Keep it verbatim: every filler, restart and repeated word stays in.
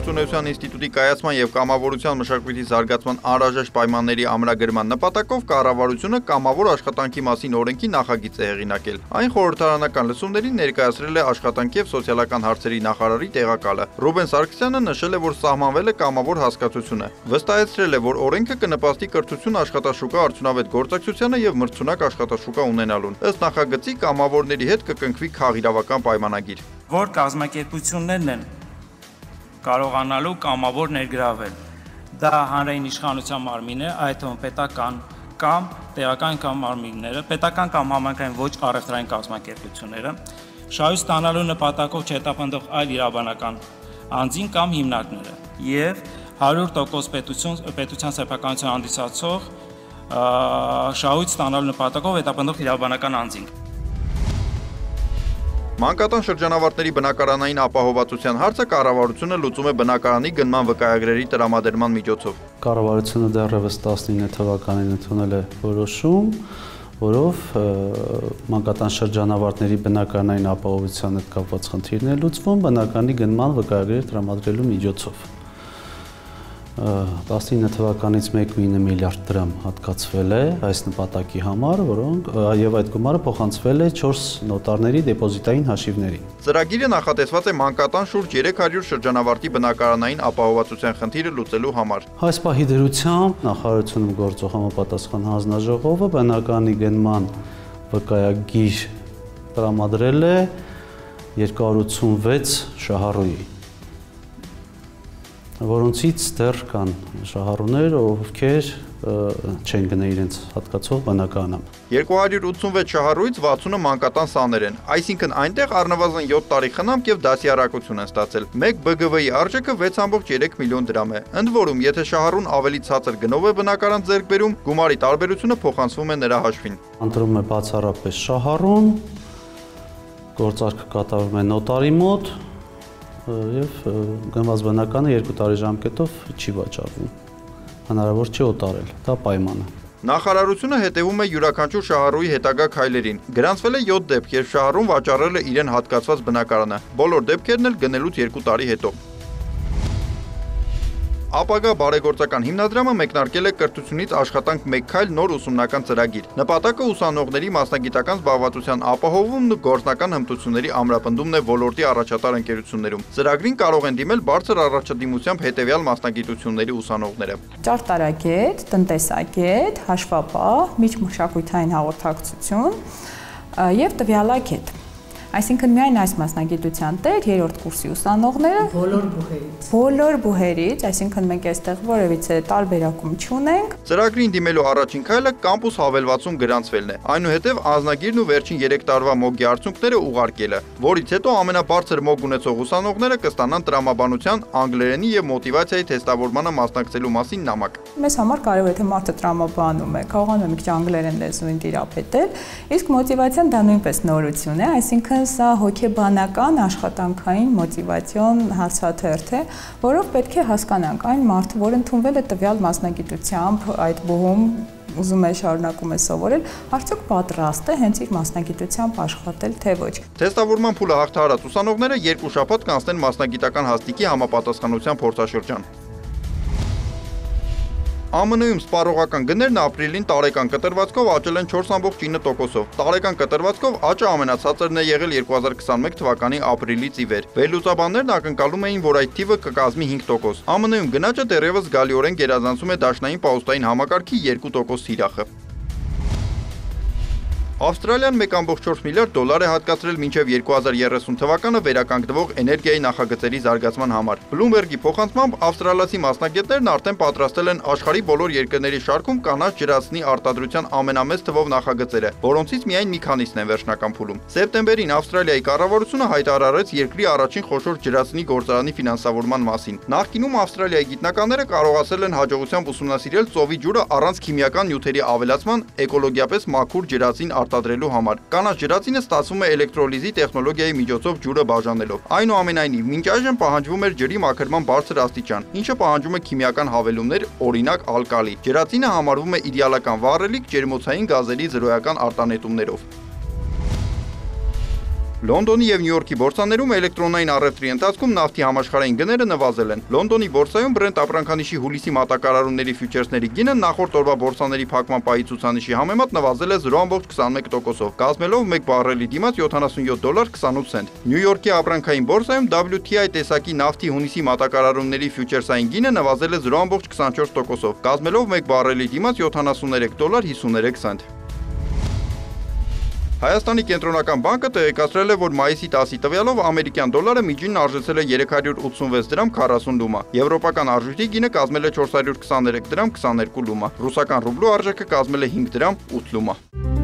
գործունեության ինստիտուտի կայացման եւ կամավորության մշակույթի զարգացման անհրաժեշտ պայմանների ամրագրման նպատակով կառավարությունը կամավոր աշխատանքի մասին օրենքի նախագիծ է հեղինակել։ Այն խորհրդարանական լսումներին ներկայացրել է աշխատանքի եւ սոցիալական հարցերի նախարարի տեղակալը։ Ռուբեն Սարգսյանը նշել է, որ սահմանվել է կամավոր հասկացությունը։ Վստահեցրել է, որ օրենքը կնպաստի կրթություն աշխատաշուկա արդյունավետ գործակցությանը եւ մրցունակ աշխատաշուկա ունենալուն։ Ըստ նախագծի կամավորների հետ կկնքվի քաղիրավական պայմանագիր, որ կազմակերպություններն են կարողանալու կամավոր ներգրավել։ Դա հանրային իշխանության մարմինները, այդ թվում պետական կամ տեղական կամ մարմինները, պետական կամ համայնքային ոչ առևտրային կազմակերպությունները, շահույթ ստանալու նպատակով չհետապնդող այլ իրավաբանական անձին կամ հիմնարկները եւ հարյուր տոկոս պետություն պետության սեփականության հանդիսացող շահույթ ստանալու նպատակով հետապնդող իրավաբանական անձին։ Մանկատան շրջանավարտների բնակարանային ապահովվածության հարցը կառավարությունը լուծում է բնակարանի գնման վկայագրերի տրամադրման միջոցով։ Կառավարությունը դեռևս տասնինը թվականին ընդունել է որոշում, որով մանկատան շրջանավարտների բնակարանային ապահովության հետ կապված խնդիրներ է լուծվում բնակարանի գնման վկայագրեր տրամադրելու միջոցով։ տասնինը թվականից մեկ կόμμα ինը միլիարդ դրամ հատկացվել է այս նպատակի համար, որոնք եւ այդ գումարը փոխանցվել է չորս նոտարների դեպոզիտային հաշիվների։ Ծրագիրը նախատեսված է մանկատան շուրջ երեք հարյուր շրջանավարտի բնակարանային ապահովվածության խնդիրը լուծելու համար։ Այս պահի դրությամբ նախարարությունում գործող համապատասխան հանձնաժողովը բնակարանի գնման վկայագիր տրամադրել է երկու հարյուր ութսունվեց շահառուի, որոնցից դեռ կան շահառուներ, ովքեր չեն գնել իրենց հատկացող բնակարանը։ երկու հարյուր ութսունվեց շահառուից վաթսունը մանկատան սաներ են, այսինքն այնտեղ առնվազն յոթ տարի խնամք եւ դասյարակություն են ստացել։ Մեկ B G V-ի արժեքը վեց կόμma երեք միլիոն դրամ է։ Ընդ որում, եթե շահառուն ավելի ցածր գնով է բնակարան ձեռք բերում, գումարի տարբերությունը փոխանցվում է նրա հաշվին։ Ընտրում է բացառապես շահառուն, գործարքը կատարվում է նոտարի մոտ եւ գնված բնականը երկու տարի ժամկետով չի վաճառվում։ Հնարավոր չէ օտարել, դա պայման է։ Նախարարությունը հետևում է յուրաքանչյուր շահառուի հետագա քայլերին։ Գրանցվել է յոթ դեպք, երբ շահառուն վաճառել է իրեն հատկացված բնակարանը։ Բոլոր դեպքերն էլ գնելուց երկու տարի հետո։ Ապագա բարեգործական հիմնադրամը մեկնարկել է կրթությունից աշխատանք մեկ քայլ նոր ուսումնական ծրագիր։ Նպատակը ուսանողների մասնագիտական զբաղվածության ապահովումն ու գործնական հմտությունների ամրապնդումն է ոլորտի առաջատար ընկերություններում։ Ծրագրին կարող են դիմել բարձր առաջադիմությամբ հետևյալ մասնագիտությունների ուսանողները. Ճարտարագետ, տնտեսագետ, հաշվապահ, միջմշակութային հաղորդակցություն եւ տվյալագետ։ Այսինքն միայն այս մասնագիտության տեր երրորդ կուրսի ուսանողները բոլոր բուհերից։ Բոլոր բուհերից, այսինքն մենք այստեղ որևիցե տարբերակում չունենք։ Ծրագրին դիմելու առաջին քայլը կամպուս հավելվածում գրանցվելն է։ Այնուհետև անձնագիրն ու վերջին երեք տարվա մոգի արդյունքները ուղարկելը, որից հետո ամենաբարձր մոգ ունեցող ուսանողները կստանան տրամաբանության, անգլերենի եւ մոտիվացիայի թեստավորմանը մասնակցելու մասին նամակ։ Մեզ համար կարևոր է թե մարդը տրամաբանում է, կարողանում է մի քիչ անգլերեն լեզուին տիրապետել, իսկ մոտիվացիան դա նույնպես նորություն է, այսինքն սա հոգեբանական աշխատանքային մոտիվացիոն հացաթերթ է, որով պետք է հասկանանք այն մարդը, որ ընդունվել է տվյալ մասնագիտությամբ այդ բուհում ուզում է շարունակում է սովորել, արդյոք պատրաստ է հենց իր մասնագիտությամբ աշխատել, թե ոչ։ Թեստավորման փուլը հաղթահարած ուսանողները երկու շաբաթ կանցնեն մասնագիտական հաստիկի համապատասխանության փորձաշրջան։ Ա Մ Ն-ում սպառողական գներն ապրիլին տարեկան կտրվածքով աճել են չորս կόμma ինը տոկոսով։ Տարեկան կտրվածքով աճը ամենացածրն է եղել երկու հազար քսաներկու թվականի ապրիլից ի վեր։ Վերլուծաբաններն ակնկալում էին, որ այդ թիվը կկազմի հինգ տոկոս։ Ա Մ Ն-ում գնաճը դեռևս զգալիորեն գերազանցում է դաշնային պահոստային համակարգի երկու տոկոս թիրախը։ Ավստրալիան մեկ կόμma չորս միլիարդ դոլար է հատկացրել մինչև երկու հազար երեսուն թվականը վերականգնվող էներգիայի նախագծերի զարգացման համար։ Բլումբերգի փոխանցմամբ ավստրալացի մասնագետներն արդեն պատրաստել են աշխարհի բոլոր երկրների շարքում կանաչ ջրածնի արտադրության ամենամեծ թվով նախագծերը, որոնցից միայն մի քանիսն են վերջնական փուլում։ Սեպտեմբերին Ավստրալիայի կառավարությունը հայտարարեց երկրի առաջին խոշոր ջրածնի գործարանի ֆինանսավորման մասին։ Նախկինում Ավստրալիայի գիտնականները կարողացել են հաջողությամբ ուսումնասիրել ծովի ջուրը առանց քիմիական նյութերի ավելացման էկոլոգիապես մաքուր ջրածին արտադրելու համար։ Կանաչ ջրածինը ստացվում է էլեկտրոլիզի տեխնոլոգիայի միջոցով ջուրը բաժանելով։ Այնուամենայնիվ, մինչ այժմ պահանջվում էր ջրի մաքրման բարձր աստիճան, ինչը պահանջում է քիմիական հավելումներ, օրինակ ալկալի։ Ջրածինը համարվում է իդեալական վառելիք ջերմոցային գազերի զրոյական արտանետումներով։ Լոնդոնի եւ Նյու Յորքի բորսաներում էլեկտրոնային առևտրի ընթացքում նավթի համաշխարհային գները նվազել են։ Լոնդոնի բորսայում Brent ապրանքանիշի հուլիսի մատակարարումների ֆյուչերսների գինը նախորդ օրվա բորսաների փակման պահի ցուցանիշի համեմատ նվազել է զրո կόμma քսանմեկ տոկոսով, կազմելով մեկ բարելի դիմաց յոթանասունյոթ դոլար քսանութ ցենտ։ Նյու Յորքի ապրանքային բորսայում W T I տեսակի նավթի հունիսի մատակարարումների ֆյուչերսային գինը նվազել է զրո կόμma քսանչորս տոկոսով, կազմելով մեկ բարելի դիմաց յոթանասուններեք դոլար հիսուներեք ցենտ։ Հայաստանի կենտրոնական բանկը տեղեկացրել է, որ մայիսի տասի տվյալով ամերիկյան դոլարը միջինն արժեցել է երեք հարյուր ութսունվեց դրամ քառասուն լումա։ Եվրոպական արժույթի գինը կազմել է չորս հարյուր քսաներեք դրամ քսաներկու լումա։ Ռուսական ռուբլու արժեքը կազմել է հինգ դրամ ութ լումա։